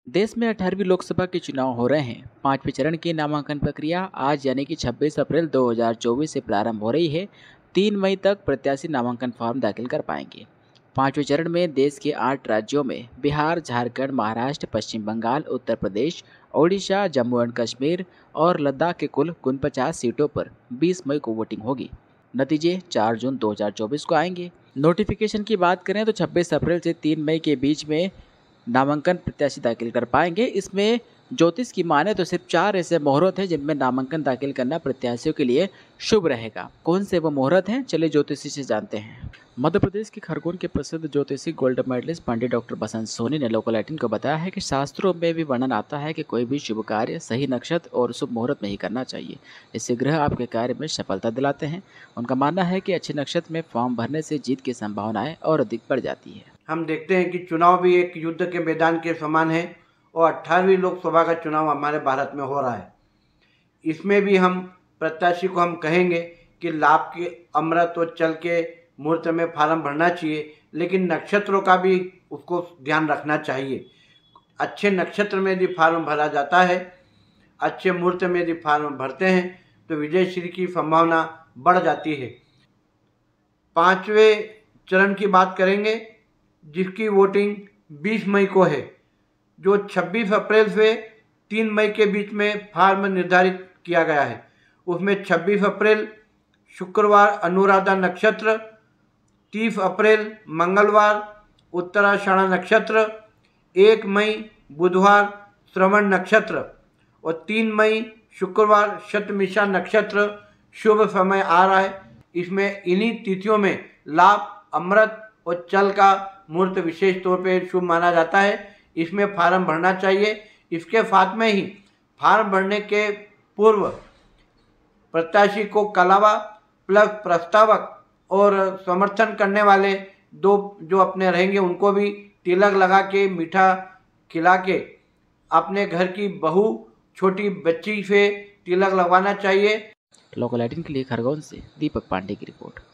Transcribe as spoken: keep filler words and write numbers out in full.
देश में अठारहवीं लोकसभा के चुनाव हो रहे हैं। पांचवें चरण की नामांकन प्रक्रिया आज यानी कि छब्बीस अप्रैल दो हज़ार चौबीस से प्रारंभ हो रही है। तीन मई तक प्रत्याशी नामांकन फॉर्म दाखिल कर पाएंगे। पांचवें चरण में देश के आठ राज्यों में बिहार, झारखंड, महाराष्ट्र, पश्चिम बंगाल, उत्तर प्रदेश, ओडिशा, जम्मू एंड कश्मीर और लद्दाख के कुल उनचास सीटों पर बीस मई को वोटिंग होगी। नतीजे चार जून दो हज़ार चौबीस को आएंगे। नोटिफिकेशन की बात करें तो छब्बीस अप्रैल से तीन मई के बीच में नामांकन प्रत्याशी दाखिल कर पाएंगे। इसमें ज्योतिष की माने तो सिर्फ चार ऐसे मुहूर्त हैं जिनमें नामांकन दाखिल करना प्रत्याशियों के लिए शुभ रहेगा। कौन से वो मुहूर्त हैं, चलिए ज्योतिषी से जानते हैं। मध्य प्रदेश के खरगोन के प्रसिद्ध ज्योतिषी gold medallist Pandit doctor Basant Soni ने लोकल एटीन को बताया है कि शास्त्रों में भी वर्णन आता है कि कोई भी शुभ कार्य सही नक्षत्र और शुभ मुहूर्त में ही करना चाहिए। इससे ग्रह आपके कार्य में सफलता दिलाते हैं। उनका मानना है कि अच्छे नक्षत्र में फॉर्म भरने से जीत की संभावनाएं और अधिक बढ़ जाती है। हम देखते हैं कि चुनाव भी एक युद्ध के मैदान के समान है और अट्ठारहवीं लोकसभा का चुनाव हमारे भारत में हो रहा है। इसमें भी हम प्रत्याशी को हम कहेंगे कि लाभ के अमृत और चल के मुहूर्त में फार्म भरना चाहिए, लेकिन नक्षत्रों का भी उसको ध्यान रखना चाहिए। अच्छे नक्षत्र में यदि फार्म भरा जाता है, अच्छे मुहूर्त में यदि फार्म भरते हैं तो विजय श्री की संभावना बढ़ जाती है। पाँचवें चरण की बात करेंगे जिसकी वोटिंग बीस मई को है, जो छब्बीस अप्रैल से तीन मई के बीच में फार्म निर्धारित किया गया है। उसमें छब्बीस अप्रैल शुक्रवार अनुराधा नक्षत्र, तीस अप्रैल मंगलवार उत्तराषाढ़ा नक्षत्र, एक मई बुधवार श्रवण नक्षत्र और तीन मई शुक्रवार शतमिषा नक्षत्र शुभ समय आ रहा है। इसमें इन्हीं तिथियों में लाभ, अमृत और चल का मुहूर्त विशेष तौर पे शुभ माना जाता है। इसमें फार्म भरना चाहिए। इसके साथ में ही फार्म भरने के पूर्व प्रत्याशी को कलावा प्लस प्रस्तावक और समर्थन करने वाले दो जो अपने रहेंगे उनको भी तिलक लगा के मीठा खिला के अपने घर की बहू छोटी बच्ची से तिलक लगवाना चाहिए। लोकल एटीन के लिए खरगोन से दीपक पांडे की रिपोर्ट।